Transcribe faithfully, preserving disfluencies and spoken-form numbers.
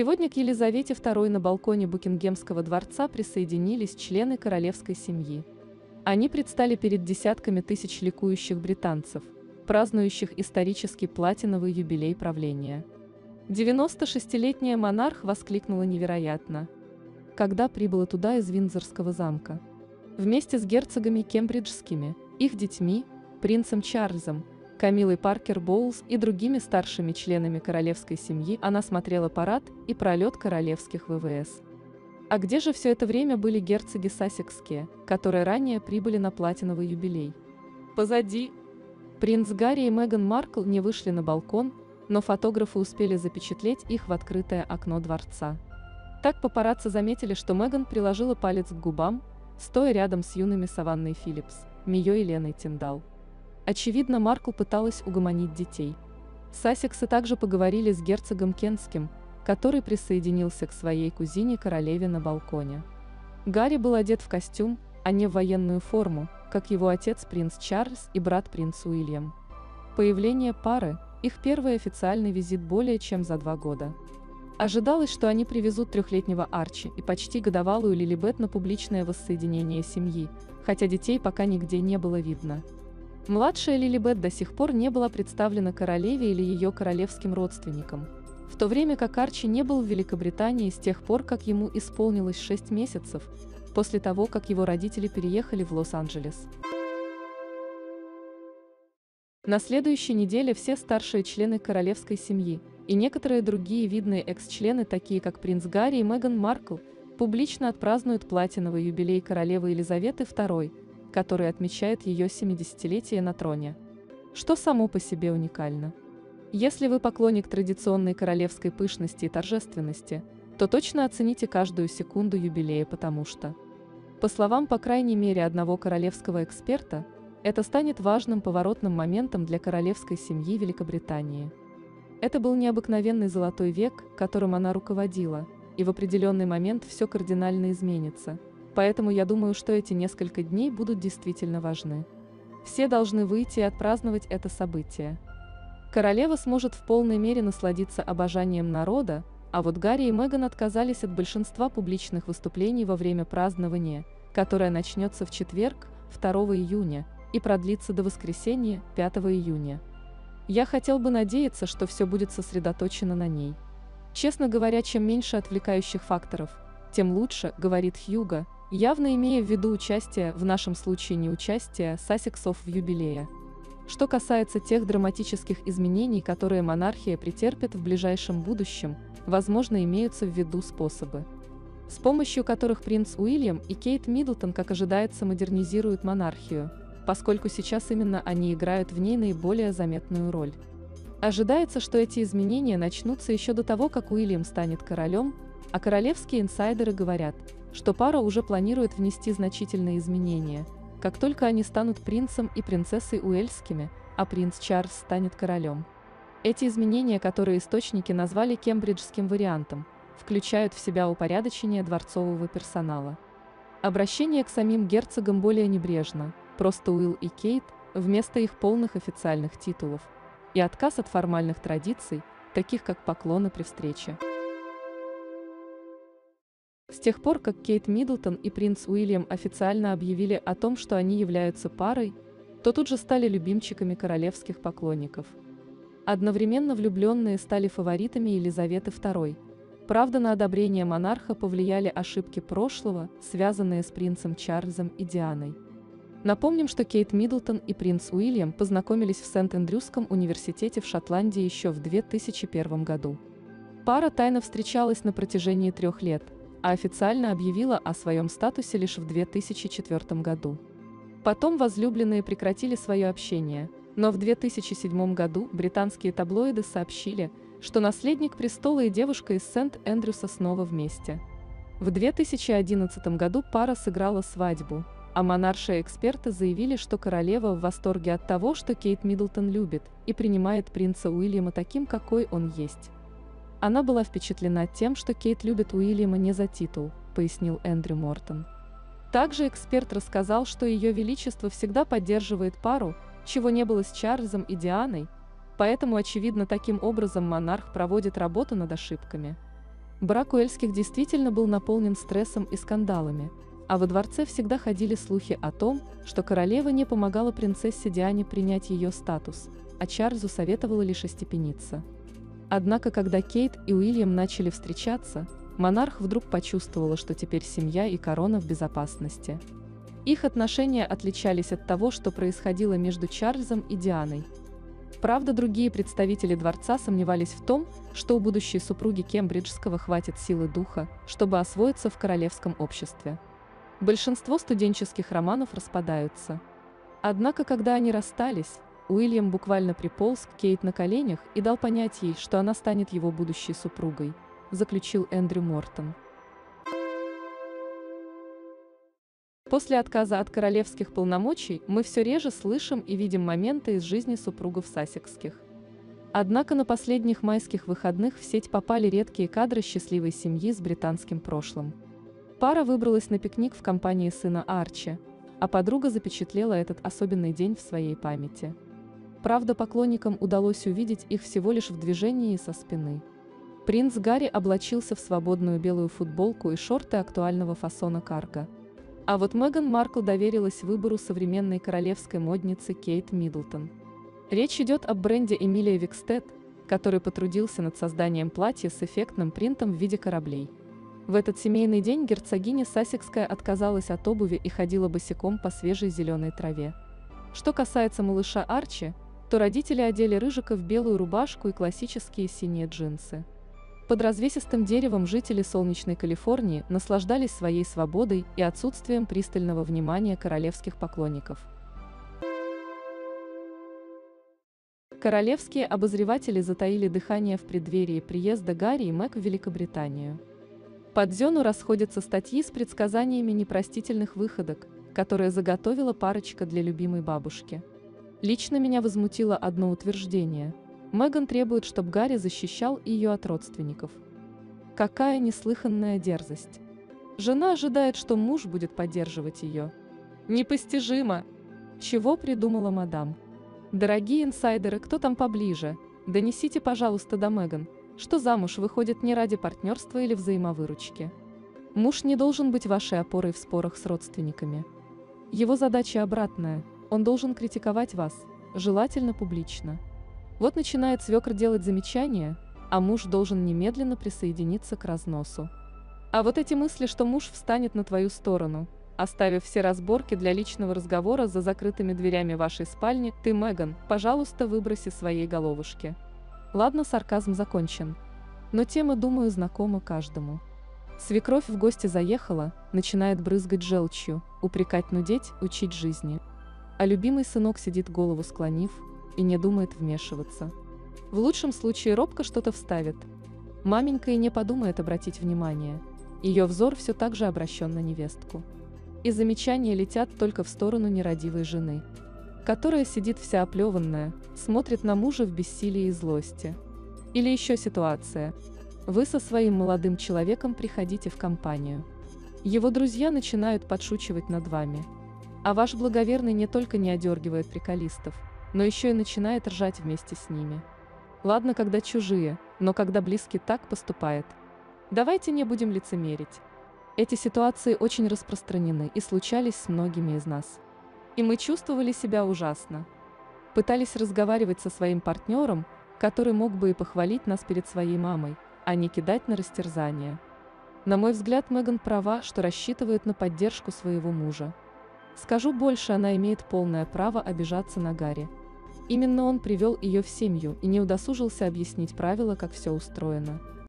Сегодня к Елизавете второй на балконе Букингемского дворца присоединились члены королевской семьи. Они предстали перед десятками тысяч ликующих британцев, празднующих исторический платиновый юбилей правления. девяностошестилетняя монарх воскликнула невероятно, когда прибыла туда из Виндзорского замка. Вместе с герцогами кембриджскими, их детьми, принцем Чарльзом, Камилой Паркер Боулс и другими старшими членами королевской семьи она смотрела парад и пролет королевских ВВС. А где же все это время были герцоги Сассекские, которые ранее прибыли на платиновый юбилей? Позади. Принц Гарри и Меган Маркл не вышли на балкон, но фотографы успели запечатлеть их в открытое окно дворца. Так папарацци заметили, что Меган приложила палец к губам, стоя рядом с юными Саванной Филлипс, Мией и Леной Тиндал. Очевидно, Маркл пыталась угомонить детей. Сассексы также поговорили с герцогом Кентским, который присоединился к своей кузине-королеве на балконе. Гарри был одет в костюм, а не в военную форму, как его отец принц Чарльз и брат принц Уильям. Появление пары – их первый официальный визит более чем за два года. Ожидалось, что они привезут трехлетнего Арчи и почти годовалую Лилибет на публичное воссоединение семьи, хотя детей пока нигде не было видно. Младшая Лилибет до сих пор не была представлена королеве или ее королевским родственникам, в то время как Арчи не был в Великобритании с тех пор, как ему исполнилось шесть месяцев, после того, как его родители переехали в Лос-Анджелес. На следующей неделе все старшие члены королевской семьи и некоторые другие видные экс-члены, такие как принц Гарри и Меган Маркл, публично отпразднуют платиновый юбилей королевы Елизаветы второй, который отмечает ее семидесятилетие на троне, что само по себе уникально. Если вы поклонник традиционной королевской пышности и торжественности, то точно оцените каждую секунду юбилея, потому что, по словам по крайней мере одного королевского эксперта, это станет важным поворотным моментом для королевской семьи Великобритании. Это был необыкновенный золотой век, которым она руководила, и в определенный момент все кардинально изменится. Поэтому я думаю, что эти несколько дней будут действительно важны. Все должны выйти и отпраздновать это событие. Королева сможет в полной мере насладиться обожанием народа, а вот Гарри и Меган отказались от большинства публичных выступлений во время празднования, которое начнется в четверг, второго июня, и продлится до воскресенья, пятого июня. Я хотел бы надеяться, что все будет сосредоточено на ней. Честно говоря, чем меньше отвлекающих факторов, тем лучше, говорит Хьюго, явно имея в виду участие, в нашем случае не участие, Сассексов в юбилее. Что касается тех драматических изменений, которые монархия претерпит в ближайшем будущем, возможно, имеются в виду способы, с помощью которых принц Уильям и Кейт Миддлтон, как ожидается, модернизируют монархию, поскольку сейчас именно они играют в ней наиболее заметную роль. Ожидается, что эти изменения начнутся еще до того, как Уильям станет королем, а королевские инсайдеры говорят, что пара уже планирует внести значительные изменения, как только они станут принцем и принцессой Уэльскими, а принц Чарльз станет королем. Эти изменения, которые источники назвали кембриджским вариантом, включают в себя упорядочение дворцового персонала, обращение к самим герцогам более небрежно, просто Уилл и Кейт, вместо их полных официальных титулов, и отказ от формальных традиций, таких как поклоны при встрече. С тех пор, как Кейт Миддлтон и принц Уильям официально объявили о том, что они являются парой, то тут же стали любимчиками королевских поклонников. Одновременно влюбленные стали фаворитами Елизаветы второй. Правда, на одобрение монарха повлияли ошибки прошлого, связанные с принцем Чарльзом и Дианой. Напомним, что Кейт Миддлтон и принц Уильям познакомились в Сент-Эндрюсском университете в Шотландии еще в две тысячи первом году. Пара тайно встречалась на протяжении трех лет, а официально объявила о своем статусе лишь в две тысячи четвёртом году. Потом возлюбленные прекратили свое общение, но в две тысячи седьмом году британские таблоиды сообщили, что наследник престола и девушка из Сент-Эндрюса снова вместе. В две тысячи одиннадцатом году пара сыграла свадьбу, а монарши-эксперты заявили, что королева в восторге от того, что Кейт Миддлтон любит и принимает принца Уильяма таким, какой он есть. Она была впечатлена тем, что Кейт любит Уильяма не за титул, пояснил Эндрю Мортон. Также эксперт рассказал, что Ее Величество всегда поддерживает пару, чего не было с Чарльзом и Дианой, поэтому, очевидно, таким образом монарх проводит работу над ошибками. Брак Уэльских действительно был наполнен стрессом и скандалами, а во дворце всегда ходили слухи о том, что королева не помогала принцессе Диане принять ее статус, а Чарльзу советовала лишь остепениться. Однако, когда Кейт и Уильям начали встречаться, монарх вдруг почувствовала, что теперь семья и корона в безопасности. Их отношения отличались от того, что происходило между Чарльзом и Дианой. Правда, другие представители дворца сомневались в том, что у будущей супруги Кембриджского хватит силы духа, чтобы освоиться в королевском обществе. Большинство студенческих романов распадаются. Однако, когда они расстались, Уильям буквально приполз к Кейт на коленях и дал понять ей, что она станет его будущей супругой, заключил Эндрю Мортон. После отказа от королевских полномочий мы все реже слышим и видим моменты из жизни супругов Сассекских. Однако на последних майских выходных в сеть попали редкие кадры счастливой семьи с британским прошлым. Пара выбралась на пикник в компании сына Арчи, а подруга запечатлела этот особенный день в своей памяти. Правда, поклонникам удалось увидеть их всего лишь в движении со спины. Принц Гарри облачился в свободную белую футболку и шорты актуального фасона карго. А вот Меган Маркл доверилась выбору современной королевской модницы Кейт Миддлтон. Речь идет об бренде Эмилия Викстед, который потрудился над созданием платья с эффектным принтом в виде кораблей. В этот семейный день герцогиня Сассекская отказалась от обуви и ходила босиком по свежей зеленой траве. Что касается малыша Арчи, то родители одели рыжика в белую рубашку и классические синие джинсы. Под развесистым деревом жители солнечной Калифорнии наслаждались своей свободой и отсутствием пристального внимания королевских поклонников. Королевские обозреватели затаили дыхание в преддверии приезда Гарри и Мэг в Великобританию. По Дзёну расходятся статьи с предсказаниями непростительных выходок, которые заготовила парочка для любимой бабушки. Лично меня возмутило одно утверждение. Меган требует, чтобы Гарри защищал ее от родственников. Какая неслыханная дерзость. Жена ожидает, что муж будет поддерживать ее. Непостижимо! Чего придумала мадам? Дорогие инсайдеры, кто там поближе? Донесите, пожалуйста, до Меган, что замуж выходит не ради партнерства или взаимовыручки. Муж не должен быть вашей опорой в спорах с родственниками. Его задача обратная, он должен критиковать вас, желательно публично. Вот начинает свекр делать замечания, а муж должен немедленно присоединиться к разносу. А вот эти мысли, что муж встанет на твою сторону, оставив все разборки для личного разговора за закрытыми дверями вашей спальни, ты, Меган, пожалуйста, выброси своей головушки. Ладно, сарказм закончен. Но тема, думаю, знакома каждому. Свекровь в гости заехала, начинает брызгать желчью, упрекать, нудеть, учить жизни. А любимый сынок сидит, голову склонив, и не думает вмешиваться. В лучшем случае робко что-то вставит. Маменька и не подумает обратить внимание. Ее взор все так же обращен на невестку. И замечания летят только в сторону нерадивой жены, которая сидит вся оплеванная, смотрит на мужа в бессилии и злости. Или еще ситуация. Вы со своим молодым человеком приходите в компанию. Его друзья начинают подшучивать над вами. А ваш благоверный не только не одергивает приколистов, но еще и начинает ржать вместе с ними. Ладно, когда чужие, но когда близкий так поступает. Давайте не будем лицемерить. Эти ситуации очень распространены и случались с многими из нас. И мы чувствовали себя ужасно. Пытались разговаривать со своим партнером, который мог бы и похвалить нас перед своей мамой, а не кидать на растерзание. На мой взгляд, Меган права, что рассчитывает на поддержку своего мужа. Скажу больше, она имеет полное право обижаться на Гарри. Именно он привел ее в семью и не удосужился объяснить правила, как все устроено.